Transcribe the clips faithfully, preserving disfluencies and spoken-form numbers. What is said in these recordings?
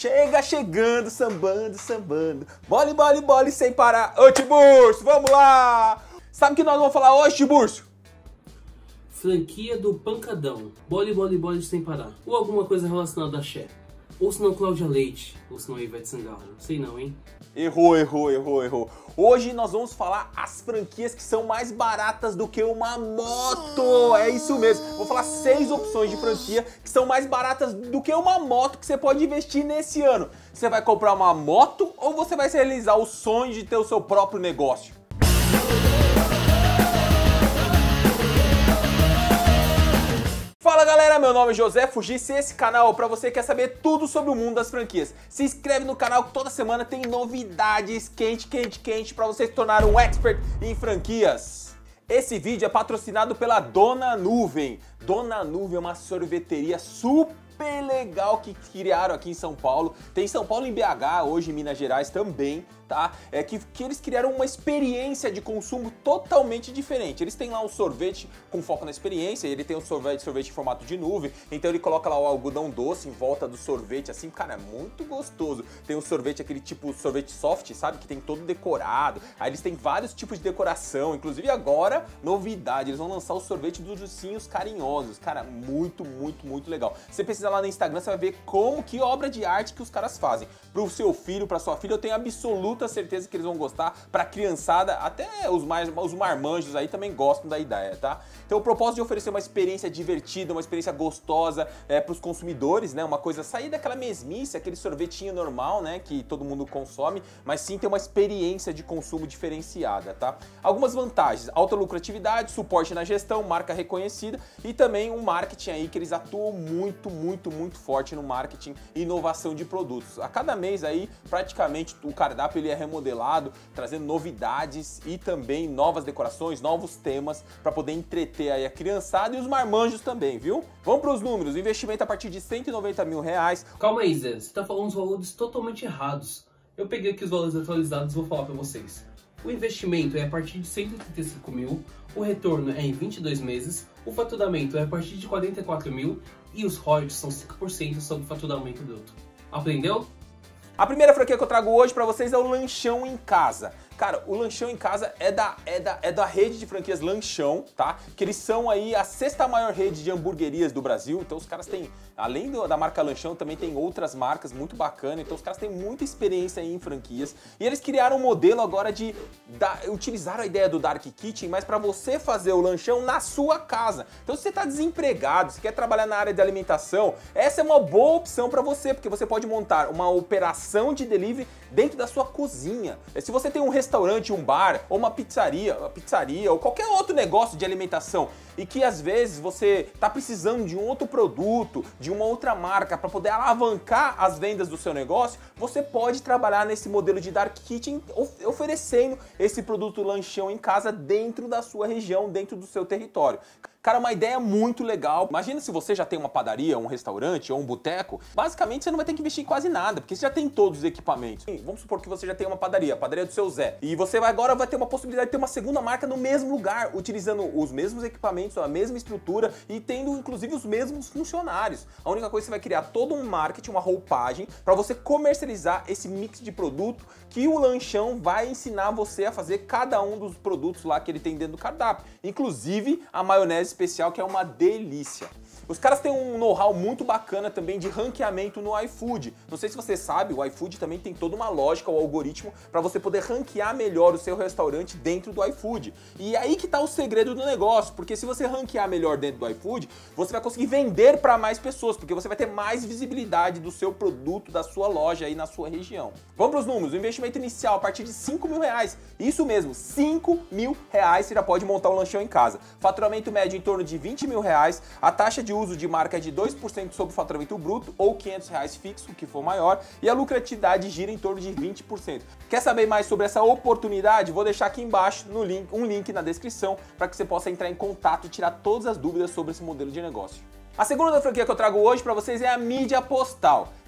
Chega chegando, sambando, sambando. Bole, bole, bole sem parar. Ô, Tiburcio, vamos lá! Sabe o que nós vamos falar hoje, Tiburcio? Franquia do Pancadão. Bole, bole, bole sem parar. Ou alguma coisa relacionada a Xé. Ou se não Cláudia Leite. Ou se não Ivete Sangalo. Sei não, hein? Errou, errou, errou, errou. Hoje nós vamos falar as franquias que são mais baratas do que uma moto. É isso mesmo. Vou falar seis opções de franquia que são mais baratas do que uma moto que você pode investir nesse ano. Você vai comprar uma moto ou você vai realizar o sonho de ter o seu próprio negócio? Fala galera, meu nome é José Fugice e esse canal é pra você que quer saber tudo sobre o mundo das franquias. Se inscreve no canal que toda semana tem novidades quente, quente, quente pra você se tornar um expert em franquias. Esse vídeo é patrocinado pela Dona Nuvem. Dona Nuvem é uma sorveteria super legal que criaram aqui em São Paulo. Tem em São Paulo e em B H, hoje em Minas Gerais também, tá? É que, que eles criaram uma experiência de consumo totalmente diferente. Eles têm lá um sorvete com foco na experiência, ele tem um sorvete, sorvete em formato de nuvem, então ele coloca lá o algodão doce em volta do sorvete, assim, cara, é muito gostoso. Tem um sorvete, aquele tipo sorvete soft, sabe? Que tem todo decorado. Aí eles têm vários tipos de decoração, inclusive agora, novidade, eles vão lançar o sorvete dos ursinhos carinhosos. Cara, muito, muito, muito legal. Você precisa lá no Instagram, você vai ver como, que obra de arte que os caras fazem. Pro seu filho, pra sua filha, eu tenho absoluta certeza que eles vão gostar. Pra criançada, até os, mais, os marmanjos aí também gostam da ideia, tá? Então o propósito de oferecer uma experiência divertida, uma experiência gostosa é, pros consumidores, né? Uma coisa, sair daquela mesmice, aquele sorvetinho normal, né? Que todo mundo consome, mas sim ter uma experiência de consumo diferenciada, tá? Algumas vantagens, alta lucratividade, suporte na gestão, marca reconhecida e também um marketing aí que eles atuam muito, muito muito, muito forte no marketing e inovação de produtos. A cada mês aí, praticamente, o cardápio ele é remodelado, trazendo novidades e também novas decorações, novos temas para poder entreter aí a criançada e os marmanjos também, viu? Vamos para os números, investimento a partir de cento e noventa mil reais. Calma aí, Zé, você tá falando os valores totalmente errados. Eu peguei aqui os valores atualizados e vou falar para vocês. O investimento é a partir de cento e trinta e cinco mil, o retorno é em vinte e dois meses, o faturamento é a partir de quarenta e quatro mil e os royalties são cinco por cento sobre o faturamento bruto. Aprendeu? A primeira franquia que eu trago hoje pra vocês é o Lanchão em Casa. Cara, o Lanchão em Casa é da, é, da, é da rede de franquias Lanchão, tá? Que eles são aí a sexta maior rede de hamburguerias do Brasil. Então os caras têm, além do, da marca Lanchão, também tem outras marcas muito bacanas. Então os caras têm muita experiência aí em franquias. E eles criaram um modelo agora de da, utilizar a ideia do Dark Kitchen, mas para você fazer o lanchão na sua casa. Então se você tá desempregado, se quer trabalhar na área de alimentação, essa é uma boa opção para você, porque você pode montar uma operação de delivery dentro da sua cozinha. Se você tem um restaurante, um bar, ou uma pizzaria, uma pizzaria, ou qualquer outro negócio de alimentação, e que às vezes você está precisando de um outro produto, de uma outra marca para poder alavancar as vendas do seu negócio, você pode trabalhar nesse modelo de Dark Kitchen of- oferecendo esse produto lanchão em casa dentro da sua região, dentro do seu território. Cara, uma ideia muito legal. Imagina se você já tem uma padaria, um restaurante ou um boteco, basicamente você não vai ter que investir em quase nada, porque você já tem todos os equipamentos. Vamos supor que você já tem uma padaria, a padaria do seu Zé, e você vai agora vai ter uma possibilidade de ter uma segunda marca no mesmo lugar, utilizando os mesmos equipamentos, a mesma estrutura e tendo inclusive os mesmos funcionários. A única coisa é que você vai criar todo um marketing, uma roupagem, para você comercializar esse mix de produto que o Lanchão vai ensinar você a fazer cada um dos produtos lá que ele tem dentro do cardápio. Inclusive a maionese especial, que é uma delícia. Os caras têm um know-how muito bacana também de ranqueamento no iFood. Não sei se você sabe, o iFood também tem toda uma lógica, o algoritmo, para você poder ranquear melhor o seu restaurante dentro do iFood. E aí que tá o segredo do negócio, porque se você ranquear melhor dentro do iFood, você vai conseguir vender para mais pessoas, porque você vai ter mais visibilidade do seu produto, da sua loja aí na sua região. Vamos para os números, o investimento inicial a partir de cinco mil reais. Isso mesmo, cinco mil reais você já pode montar um lanchão em casa. Faturamento médio em torno de vinte mil reais, a taxa de uso de marca é de dois por cento sobre o faturamento bruto ou quinhentos reais fixo, o que for maior, e a lucratividade gira em torno de vinte por cento. Quer saber mais sobre essa oportunidade? Vou deixar aqui embaixo no link, um link na descrição para que você possa entrar em contato e tirar todas as dúvidas sobre esse modelo de negócio. A segunda franquia que eu trago hoje para vocês é a mídia postal.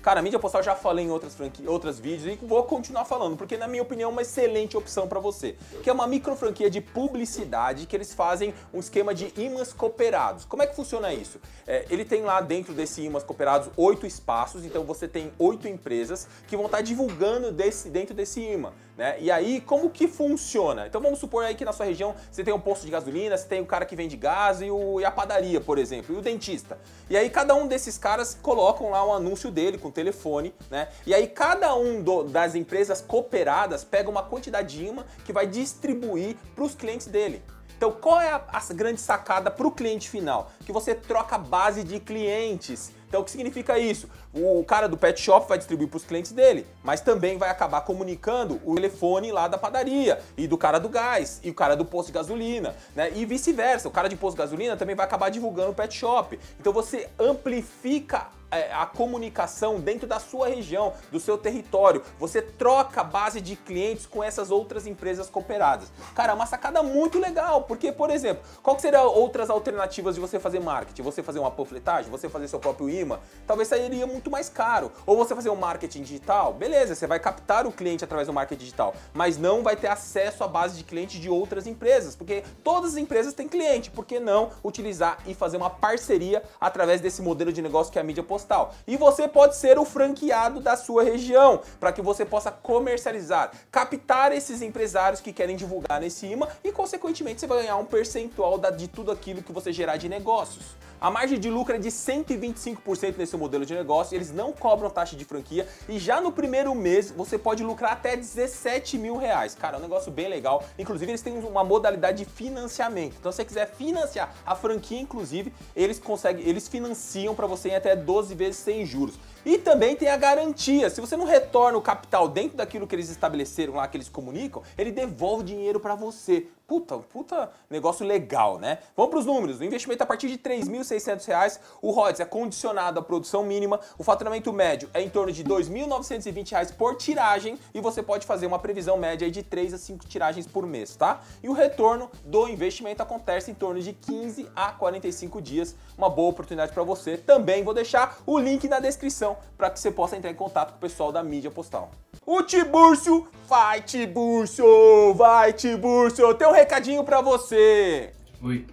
Cara, a mídia postal eu já falei em outras, franqui... outras vídeos e vou continuar falando, porque na minha opinião é uma excelente opção para você. Que é uma micro franquia de publicidade que eles fazem um esquema de imãs cooperados. Como é que funciona isso? É, ele tem lá dentro desse imãs cooperados oito espaços, então você tem oito empresas que vão estar divulgando desse, dentro desse imã. Né? E aí, como que funciona? Então vamos supor aí que na sua região você tem um posto de gasolina, você tem o cara que vende gás e, o, e a padaria, por exemplo, e o dentista. E aí cada um desses caras colocam lá um anúncio dele com telefone, né? E aí cada um do, das empresas cooperadas pega uma quantidade de imã que vai distribuir para os clientes dele. Então qual é a, a grande sacada para o cliente final? Que você troca base de clientes. Então o que significa isso? O cara do pet shop vai distribuir para os clientes dele, mas também vai acabar comunicando o telefone lá da padaria, e do cara do gás, e o cara do posto de gasolina, né? E vice-versa, o cara de posto de gasolina também vai acabar divulgando o pet shop. Então você amplifica a comunicação dentro da sua região, do seu território. Você troca a base de clientes com essas outras empresas cooperadas. Cara, é uma sacada muito legal, porque, por exemplo, qual que seriam outras alternativas de você fazer marketing? Você fazer uma panfletagem? Você fazer seu próprio imã? Talvez sairia muito mais caro. Ou você fazer um marketing digital? Beleza, você vai captar o cliente através do marketing digital, mas não vai ter acesso à base de clientes de outras empresas, porque todas as empresas têm cliente. Por que não utilizar e fazer uma parceria através desse modelo de negócio que é a mídia postal? E você pode ser o franqueado da sua região, para que você possa comercializar, captar esses empresários que querem divulgar nesse imã e, consequentemente, você vai ganhar um percentual de tudo aquilo que você gerar de negócios. A margem de lucro é de cento e vinte e cinco por cento nesse modelo de negócio, eles não cobram taxa de franquia e já no primeiro mês você pode lucrar até dezessete mil reais. Cara, é um negócio bem legal. Inclusive eles têm uma modalidade de financiamento. Então se você quiser financiar a franquia, inclusive, eles conseguem, eles financiam para você em até doze vezes sem juros. E também tem a garantia, se você não retorna o capital dentro daquilo que eles estabeleceram lá, que eles comunicam, ele devolve o dinheiro para você. Puta, puta negócio legal, né? Vamos para os números. O investimento é a partir de três mil e seiscentos reais, o R O D S é condicionado à produção mínima, o faturamento médio é em torno de dois mil novecentos e vinte reais por tiragem e você pode fazer uma previsão média de três a cinco tiragens por mês, tá? E o retorno do investimento acontece em torno de quinze a quarenta e cinco dias, uma boa oportunidade para você. Também vou deixar o link na descrição para que você possa entrar em contato com o pessoal da mídia postal. O Tiburcio, vai Tiburcio, vai Tiburcio, tem um recadinho pra você. Oi.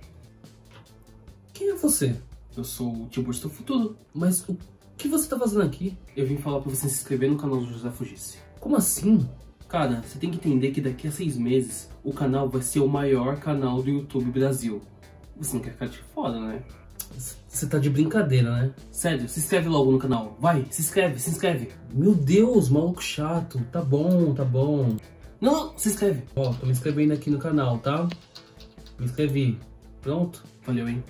Quem é você? Eu sou o Tiburcio do futuro, mas o que você tá fazendo aqui? Eu vim falar pra você se inscrever no canal do José Fugice. Como assim? Cara, você tem que entender que daqui a seis meses o canal vai ser o maior canal do YouTube Brasil. Você não quer ficar de fora, né? Você tá de brincadeira, né? Sério, se inscreve logo no canal. Vai, se inscreve, se inscreve. Meu Deus, maluco chato. Tá bom, tá bom. Não, se inscreve. Ó, tô me inscrevendo aqui no canal, tá? Me inscrevi. Pronto? Valeu, hein?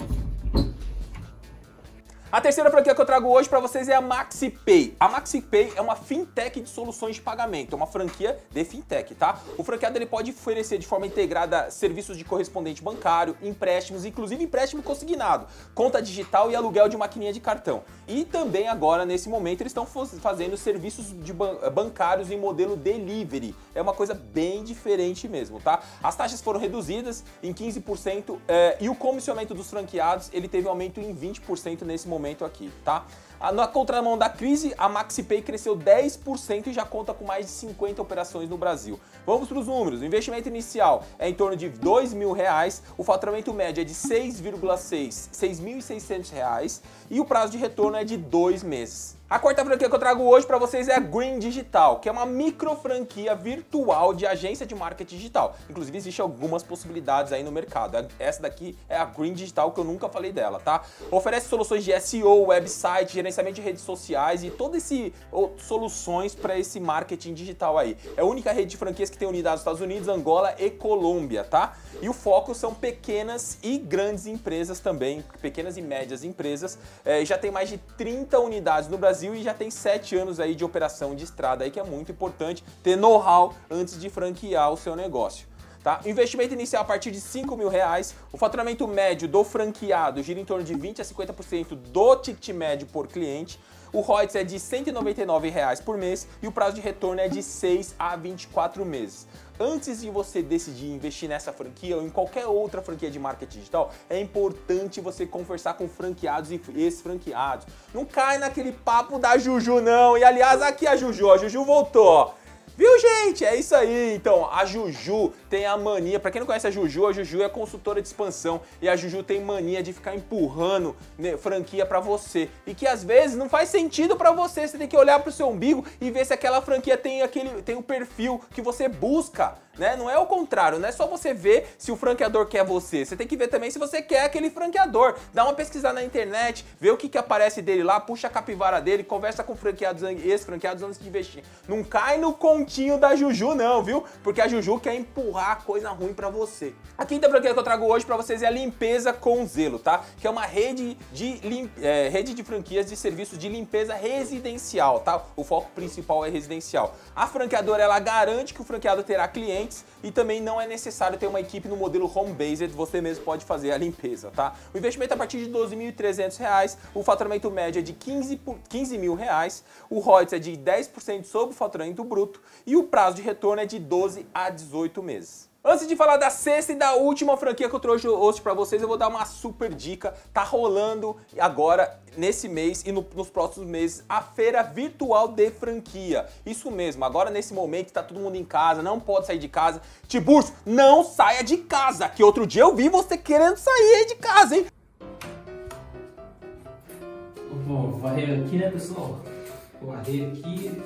A terceira franquia que eu trago hoje para vocês é a MaxiPay. A MaxiPay é uma fintech de soluções de pagamento, é uma franquia de fintech, tá? O franqueado ele pode oferecer de forma integrada serviços de correspondente bancário, empréstimos, inclusive empréstimo consignado, conta digital e aluguel de maquininha de cartão. E também agora, nesse momento, eles estão fazendo serviços de ban bancários em modelo delivery. É uma coisa bem diferente mesmo, tá? As taxas foram reduzidas em quinze por cento é, e o comissionamento dos franqueados ele teve um aumento em vinte por cento nesse momento aqui, tá? Na contramão da crise, a MaxiPay cresceu dez por cento e já conta com mais de cinquenta operações no Brasil. Vamos para os números. O investimento inicial é em torno de dois mil reais, o faturamento médio é de seis vírgula seis, seis mil e seiscentos reais e o prazo de retorno é de dois meses. A quarta franquia que eu trago hoje para vocês é a Green Digital, que é uma micro franquia virtual de agência de marketing digital. Inclusive, existem algumas possibilidades aí no mercado. Essa daqui é a Green Digital, que eu nunca falei dela, tá? Oferece soluções de S E O, website, gerenciamento de redes sociais e todas essas soluções para esse marketing digital aí. É a única rede de franquias que tem unidades nos Estados Unidos, Angola e Colômbia, tá? E o foco são pequenas e grandes empresas também, pequenas e médias empresas. É, já tem mais de trinta unidades no Brasil e já tem sete anos aí de operação de estrada aí, que é muito importante ter know-how antes de franquear o seu negócio. Tá? O investimento inicial a partir de cinco mil reais, o faturamento médio do franqueado gira em torno de vinte a cinquenta por cento do ticket médio por cliente, O royalties é de cento e noventa e nove reais por mês e o prazo de retorno é de seis a vinte e quatro meses. Antes de você decidir investir nessa franquia ou em qualquer outra franquia de marketing digital, é importante você conversar com franqueados e ex-franqueados. Não cai naquele papo da Juju não. E aliás, aqui a Juju, a Juju voltou, ó. Viu, gente? É isso aí. Então, a Juju tem a mania, pra quem não conhece a Juju, a Juju é consultora de expansão e a Juju tem mania de ficar empurrando, né, franquia pra você. E que às vezes não faz sentido pra você, você tem que olhar pro seu umbigo e ver se aquela franquia tem aquele tem o perfil que você busca, né? Não é o contrário, não é só você ver se o franqueador quer você, você tem que ver também se você quer aquele franqueador. Dá uma pesquisada na internet, vê o que que aparece dele lá, puxa a capivara dele, conversa com franqueados, ex-franqueados antes de investir. Não cai no continho da Juju não, viu? Porque a Juju quer empurrar coisa ruim pra você. A quinta franquia que eu trago hoje pra vocês é a Limpeza com Zelo, tá? Que é uma rede de, lim... é, rede de franquias de serviços de limpeza residencial, tá? O foco principal é residencial. A franqueadora, ela garante que o franqueado terá clientes e também não é necessário ter uma equipe no modelo home-based, você mesmo pode fazer a limpeza, tá? O investimento é a partir de doze mil e trezentos reais, o faturamento médio é de quinze mil reais, o royalties é de dez por cento sobre o faturamento bruto e o prazo de retorno é de doze a dezoito meses. Antes de falar da sexta e da última franquia que eu trouxe hoje pra vocês, eu vou dar uma super dica. Tá rolando agora, nesse mês e no, nos próximos meses, a feira virtual de franquia. Isso mesmo, agora nesse momento tá todo mundo em casa, não pode sair de casa. Tiburcio, não saia de casa, que outro dia eu vi você querendo sair de casa, hein? Vou varrer aqui, né, pessoal? Vou varrer aqui.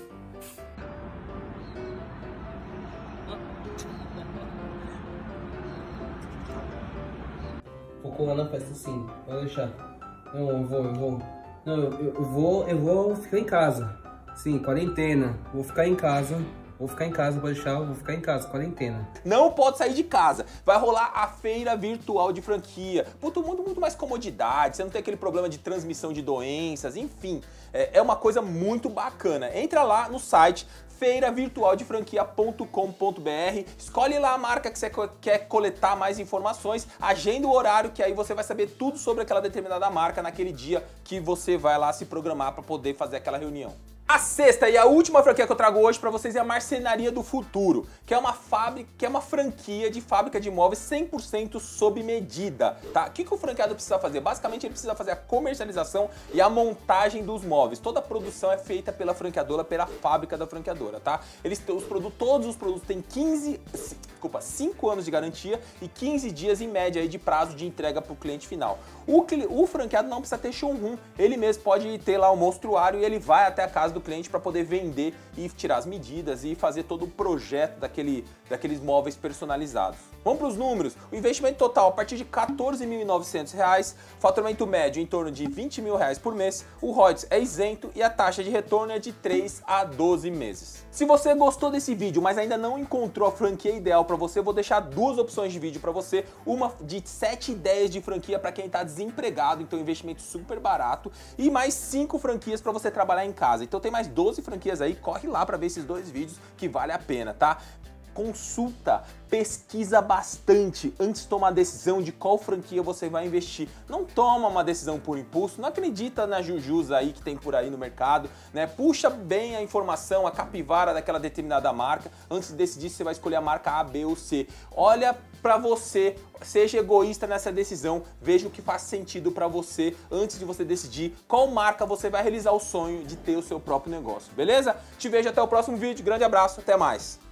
Vou colar na festa sim, pode deixar. Não, eu vou, eu vou. Não, eu, eu vou, eu vou ficar em casa. Sim, quarentena. Vou ficar em casa. Vou ficar em casa, pode deixar, eu vou ficar em casa, quarentena. Não pode sair de casa. Vai rolar a feira virtual de franquia. Puta, muito, muito mais comodidade, você não tem aquele problema de transmissão de doenças, enfim. É, é uma coisa muito bacana. Entra lá no site feira virtual de franquia ponto com ponto br, escolhe lá a marca que você quer coletar mais informações, agenda o horário que aí você vai saber tudo sobre aquela determinada marca naquele dia que você vai lá se programar para poder fazer aquela reunião. A sexta e a última franquia que eu trago hoje para vocês é a Marcenaria do Futuro, que é uma fábrica, que é uma franquia de fábrica de móveis cem por cento sob medida, tá? O que que o franqueado precisa fazer? Basicamente ele precisa fazer a comercialização e a montagem dos móveis. Toda a produção é feita pela franqueadora, pela fábrica da franqueadora, tá? Eles os produtos, todos os produtos têm quinze, desculpa, cinco anos de garantia e quinze dias em média aí de prazo de entrega para o cliente final. O, o franqueado não precisa ter showroom, ele mesmo pode ter lá o monstruário e ele vai até a casa do cliente para poder vender e tirar as medidas e fazer todo o projeto daquele, daqueles móveis personalizados. Vamos para os números. O investimento total a partir de quatorze mil e novecentos reais, faturamento médio em torno de vinte mil reais por mês, o royalties é isento e a taxa de retorno é de três a doze meses. Se você gostou desse vídeo, mas ainda não encontrou a franquia ideal para você, eu vou deixar duas opções de vídeo para você, uma de sete ideias de franquia para quem está desempregado, então investimento super barato, e mais cinco franquias para você trabalhar em casa. Então tem mais doze franquias aí, corre lá para ver esses dois vídeos que vale a pena, tá? Consulta, pesquisa bastante antes de tomar a decisão de qual franquia você vai investir. Não toma uma decisão por impulso, não acredita na jujus aí que tem por aí no mercado, né? Puxa bem a informação, a capivara daquela determinada marca antes de decidir se você vai escolher a marca A, B ou C. Olha para você, seja egoísta nessa decisão, veja o que faz sentido para você antes de você decidir qual marca você vai realizar o sonho de ter o seu próprio negócio, beleza? Te vejo até o próximo vídeo, grande abraço, até mais!